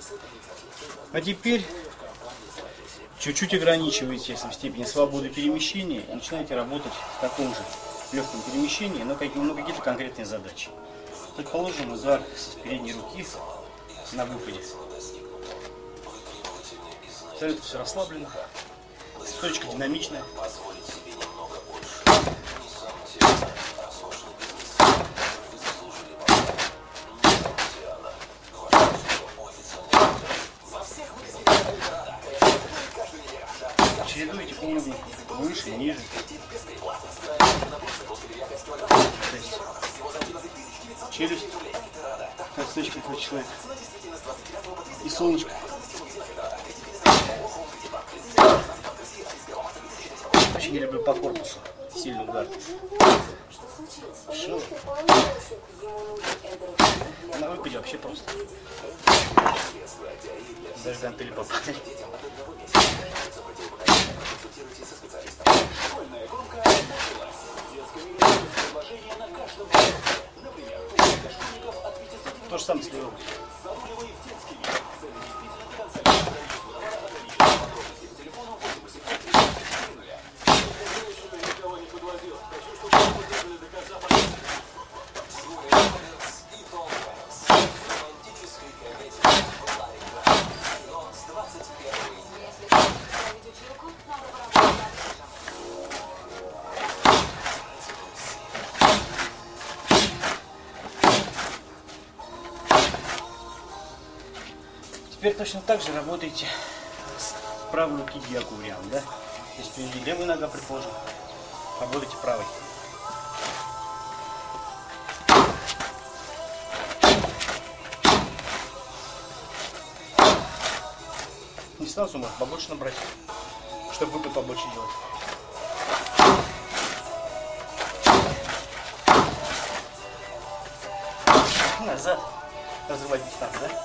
А теперь чуть-чуть ограничиваете в степени свободы перемещения и начинаете работать в таком же легком перемещении, но какие-то конкретные задачи. Предположим, удар с передней руки на выпаде. Абсолютно все расслаблено, точка динамичная. Чередуете уровни выше, ниже. То есть челюсть, точка какой человек. И солнышко. Очень не люблю по корпусу сильный удар. Хорошо. На выпаде вообще просто. Даже гантели попали. То же самое с левой. Теперь точно так же работаете с правой руки диакуриан, да? То есть впереди левая нога, предположим, работайте правой. Дистанцию можно побольше набрать, чтобы выпад побольше делать. Назад разрывать дистанцию, да?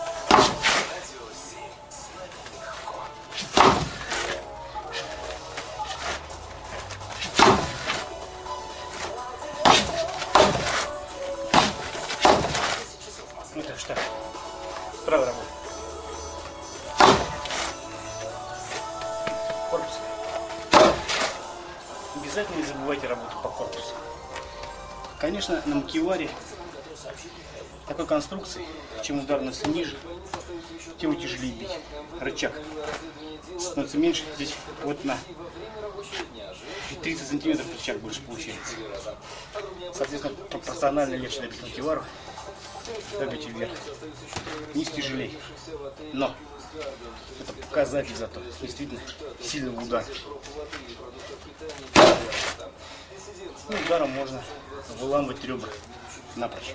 Ну так что, правая работа. Корпус. Обязательно не забывайте работать по корпусу. Конечно, на макеваре такой конструкции, чем удар наносится ниже, тем тяжелее бить. Рычаг становится меньше, здесь вот на 30 сантиметров рычаг больше получается. Соответственно, пропорционально легче добить макевару. Давите вверх. Низ тяжелее. Но это показатель зато действительно сильного удара. Ну, ударом можно выламывать ребра напрочь.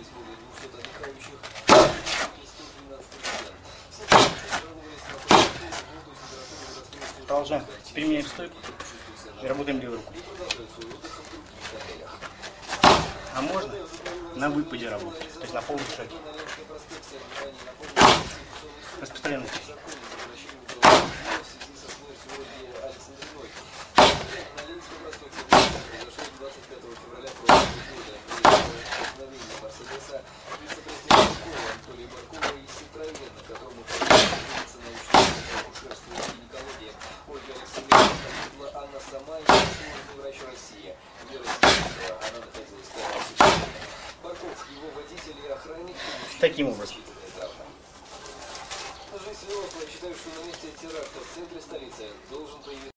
Продолжаем. Применяем стойку и работаем левой рукой. А можно на выпаде работать, то есть на полном шаге. Распространенный. Таким образом. Жители Осло считают, что на месте теракта в центре столицы должен появиться